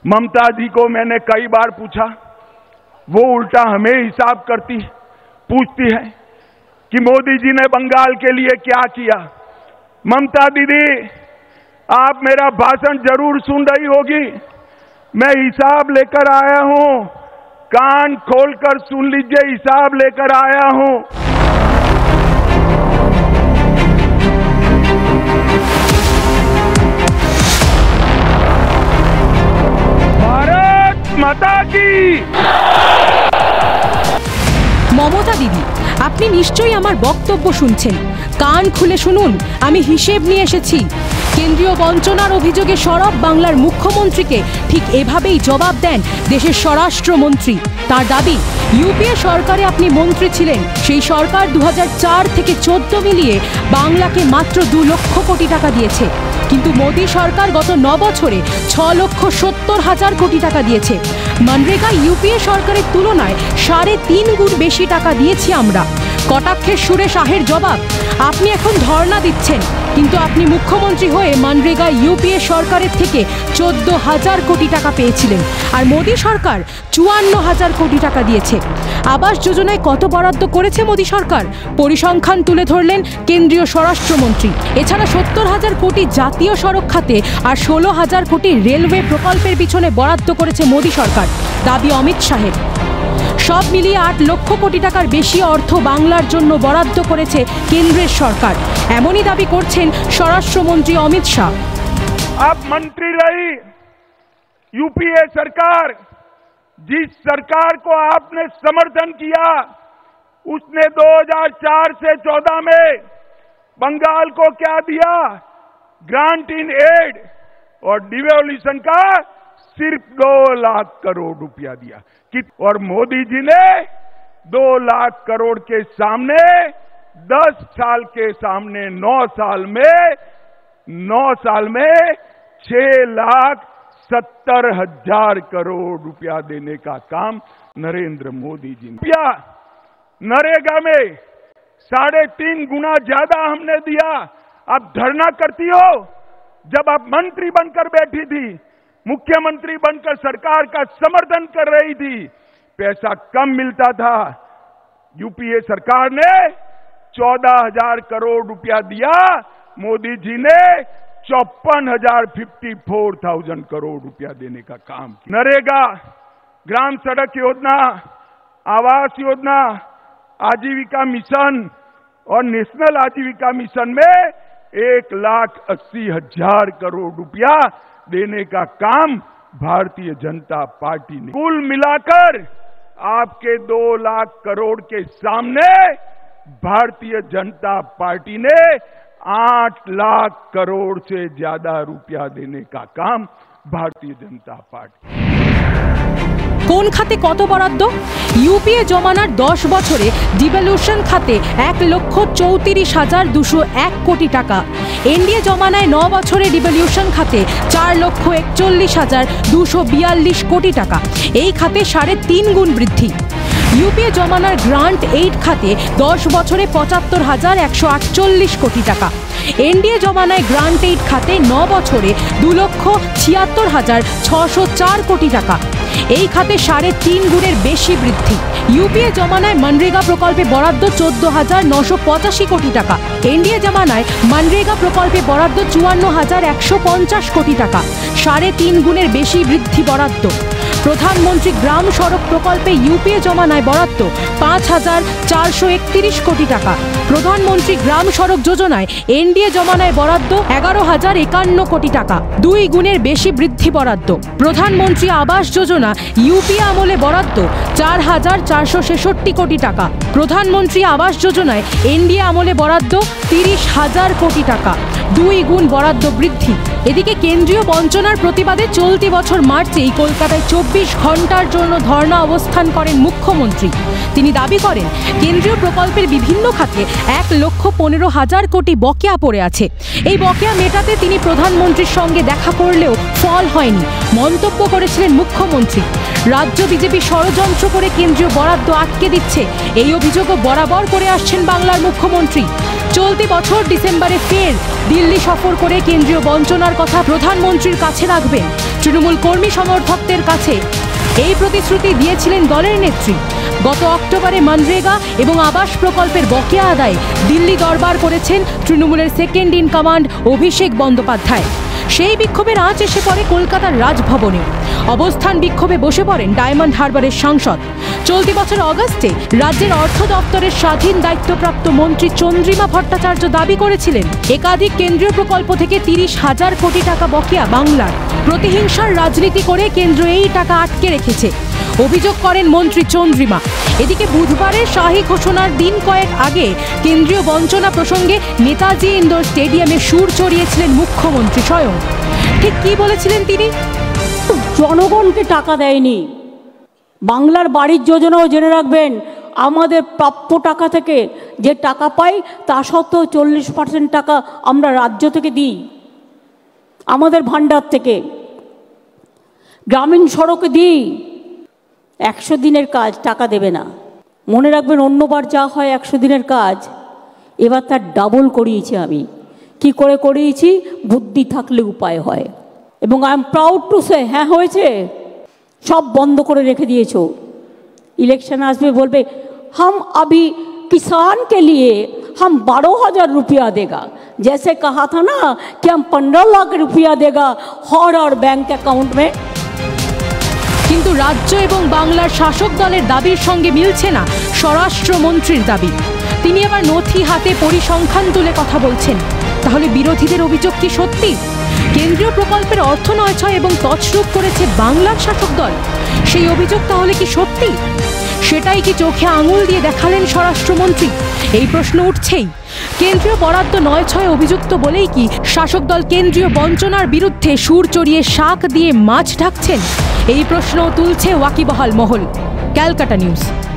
ममता जी को मैंने कई बार पूछा, वो उल्टा हमें हिसाब पूछती है कि मोदी जी ने बंगाल के लिए क्या किया। ममता दीदी, आप मेरा भाषण जरूर सुन रही होगी, मैं हिसाब लेकर आया हूं, कान खोलकर सुन लीजिए, हिसाब लेकर आया हूं। भारत माता की। মমতা দিদি, আপনি নিশ্চয়ই আমার বক্তব্য শুনছেন। কান খুলে শুনুন, আমি হিসেব নিয়ে এসেছি। কেন্দ্রীয় বঞ্চনার অভিযোগে সরব বাংলার মুখ্যমন্ত্রীকে ঠিক এভাবেই জবাব দেন দেশের স্বরাষ্ট্রমন্ত্রী। তার দাবি, ইউপিএ সরকারে আপনি মন্ত্রী ছিলেন, সেই সরকার 2004 থেকে 14 মিলিয়ে বাংলাকে মাত্র 2 লক্ষ কোটি টাকা দিয়েছে, কিন্তু মোদী সরকার গত 9 বছরে 6,70,000 কোটি টাকা দিয়েছে। মনরেগা ইউপিএ সরকারের তুলনায় 3.5 গুণ বেশি টাকা দিয়েছি আমরা। কটাক্ষের সুরে শাহের জবাব, আপনি এখন ধর্ণা দিচ্ছেন, কিন্তু আপনি মুখ্যমন্ত্রী হয়ে মনরেগা ইউপিএ সরকারের থেকে 14,000 কোটি টাকা পেয়েছিলেন, আর মোদী সরকার 54,000 কোটি টাকা দিয়েছে। আবাস যোজনায় কত বরাদ্দ করেছে মোদী সরকার? পরিসংখ্যান তুলে ধরলেন কেন্দ্রীয় স্বরাষ্ট্রমন্ত্রী। এছাড়া 70,000 কোটি জাতীয় সড়ক খাতে আর 16,000 কোটি রেলওয়ে প্রকল্পের পিছনে বরাদ্দ করেছে মোদী সরকার, দাবি অমিত শাহের। সব মিলিয়ে 8 লক্ষ কোটি টাকার বেশি অর্থ বাংলার জন্য বরাদ্দ করেছে কেন্দ্রের সরকার, এমনই দাবি করছেন স্বরাষ্ট্রমন্ত্রী অমিত শাহ। आप मंत्री रही यूपीए सरकार, जिस सरकार को आपने समर्थन किया, उसने 2004 से 14 में बंगाल को क्या दिया? ग्रांट इन एड और डिवोल्यूशन का सिर्फ 2 लाख करोड़ रुपया दिया। और मोदी जी ने 2 लाख करोड़ के सामने 10 साल के सामने 9 साल में 6,70,000 करोड़ रुपया देने का काम नरेंद्र मोदी जी ने किया। नरेगा में 3.5 गुना ज्यादा हमने दिया। आप धरना करती हो, जब आप मंत्री बनकर बैठी थी, मुख्यमंत्री बनकर सरकार का समर्थन कर रही थी, पैसा कम मिलता था। यूपीए सरकार ने 14,000 करोड़ रुपया दिया, मोदी जी ने 54,054 करोड़ रुपया देने का काम किया। नरेगा, ग्राम सड़क योजना, आवास योजना, आजीविका मिशन और नेशनल आजीविका मिशन में 1,80,000 करोड़ रुपया देने का काम भारतीय जनता पार्टी ने। कुल मिलाकर आपके 2 लाख करोड़ के सामने भारतीय जनता पार्टी ने 8 लाख करोड़ से ज्यादा रुपया देने का काम भारतीय जनता पार्टी। কোন খাতে কত বরাদ্দ? ইউপিএ জমানার 10 বছরে ডিভলিউশন খাতে 1,34,201 কোটি টাকা। এনডিএ জমানায় 9 বছরে ডিভলিউশন খাতে 4,41,242 কোটি টাকা। এই খাতে 3.5 গুণ বৃদ্ধি। ইউপিএ জমানার গ্রান্ট এইড খাতে 10 বছরে 75,148 কোটি টাকা। এনডিএ জমানায় গ্রান্ট এইড খাতে 9 বছরে 2,76,604 কোটি টাকা। এই খাতে 3.5 গুণের বেশি বৃদ্ধি। ইউপিএ জমানায় মনরেগা প্রকল্পে বরাদ্দ 14,985 কোটি টাকা। এনডিএ জমানায় মনরেগা প্রকল্পে বরাদ্দ 54,150 কোটি টাকা। 3.5 গুণের বেশি বৃদ্ধি বরাদ্দ। প্রধানমন্ত্রী গ্রাম সড়ক প্রকল্পে ইউপিএ জমানায় বরাদ্দ 5,431 কোটি টাকা। প্রধানমন্ত্রী গ্রাম সড়ক যোজনায় এনডিএ জমানায় বরাদ্দ 11,051 কোটি টাকা, 2 গুণের বেশি বৃদ্ধি বরাদ্দ। প্রধানমন্ত্রী আবাস যোজনা ইউপিএ আমলে বরাদ্দ 4,466 কোটি টাকা। প্রধানমন্ত্রী আবাস যোজনায় এনডিএ আমলে বরাদ্দ 30,000 কোটি টাকা, 2 গুণ বরাদ্দ বৃদ্ধি। এদিকে কেন্দ্রীয় বঞ্চনার প্রতিবাদে চলতি বছর মার্চেই কলকাতায় 24 ঘন্টার জন্য ধর্ণা অবস্থান করেন মুখ্যমন্ত্রী। তিনি দাবি করেন, কেন্দ্রীয় প্রকল্পের বিভিন্ন খাতে 1,15,000 কোটি বকেয়া পড়ে আছে। এই বকেয়া মেটাতে তিনি প্রধানমন্ত্রীর সঙ্গে দেখা করলেও ফল হয়নি মন্তব্য করেছিলেন মুখ্যমন্ত্রী। রাজ্য বিজেপি ষড়যন্ত্র করে কেন্দ্রীয় বরাদ্দ আটকে দিচ্ছে, এই অভিযোগও বরাবর করে আসছেন বাংলার মুখ্যমন্ত্রী। চলতি বছর ডিসেম্বরে ফের দিল্লি দিল্লি সফর করে কেন্দ্রীয় বঞ্চনার কথা প্রধানমন্ত্রীর কাছে রাখবেন। তৃণমূল কর্মী সমর্থকদের কাছে এই প্রতিশ্রুতি দিয়েছিলেন দলের নেত্রী। গত অক্টোবরে মনরেগা এবং আবাস প্রকল্পের বকেয়া আদায়ে দিল্লি দরবার করেছেন তৃণমূলের second in command Abhishek Bandyopadhyay. সেই বিক্ষোভের আঁচ এসে পড়ে কলকাতার রাজভবনে। অবস্থান বিক্ষোভে বসে পড়েন ডায়মন্ড হারবারের সাংসদ। চলতি বছর অগস্টে রাজ্যের অর্থ দপ্তরের স্বাধীন দায়িত্বপ্রাপ্ত মন্ত্রী চন্দ্রিমা ভট্টাচার্য দাবি করেছিলেন একাধিক কেন্দ্রীয় প্রকল্প থেকে 30,000 কোটি টাকা বকেয়া বাংলার। প্রতিহিংসার রাজনীতি করে কেন্দ্র এই টাকা আটকে রেখেছে অভিযোগ করেন মন্ত্রী চন্দ্রিমা। এদিকে বুধবারের শাহী ঘোষণার দিন কয়েক আগে কেন্দ্রীয় বঞ্চনা প্রসঙ্গে নেতাজি ইন্ডোর স্টেডিয়ামে সুর চড়িয়েছিলেন মুখ্যমন্ত্রী স্বয়ং। ঠিক কি বলেছিলেন তিনি? জনগণকে টাকা দেয়নি। বাংলার বাড়ির যোজনাও জেনে রাখবেন, আমাদের প্রাপ্য টাকা থেকে যে টাকা পাই তা সত্ত্বেও 40% টাকা আমরা রাজ্য থেকে দিই, আমাদের ভাণ্ডার থেকে। গ্রামীণ সড়কে দিই। 100 দিনের কাজ টাকা দেবে না। মনে রাখবেন, অন্যবার যা হয় 100 দিনের কাজ, এবার তার ডাবল করিয়েছি আমি। কি করে করিয়েছি? বুদ্ধি থাকলে উপায় হয়। এবং I am proud to say, হ্যাঁ হয়েছে। সব বন্ধ করে রেখে দিয়েছো। ইলেকশন আসবে, বলবে हम अभी किसान के लिए हम 12,000 रुपया देगा, जैसे कहा था ना कि हम 15 लाख रुपया देगा हर और बैंक अकाउंट में। কিন্তু রাজ্য এবং বাংলার শাসক দলের দাবির সঙ্গে মিলছে না স্বরাষ্ট্রমন্ত্রীর দাবি। তিনি আবার নথি হাতে পরিসংখ্যান তুলে কথা বলছেন। তাহলে বিরোধীদের অভিযোগ কি সত্যি? কেন্দ্রীয় প্রকল্পের অর্থ নয়ছয় এবং তছরূপ করেছে বাংলার শাসক দল। সেই অভিযোগ তাহলে কি সত্যি? সেটাই কি চোখে আঙুল দিয়ে দেখালেন স্বরাষ্ট্রমন্ত্রী? এই প্রশ্ন উঠছেই। কেন্দ্রীয় বরাদ্দ নয়ছয় অভিযুক্ত বলেই কি শাসক দল কেন্দ্রীয় বঞ্চনার বিরুদ্ধে সুর চড়িয়ে শাক দিয়ে মাছ ঢাকছেন? এই প্রশ্ন তুলছে ওয়াকিবহাল মহল। ক্যালকাটা নিউজ।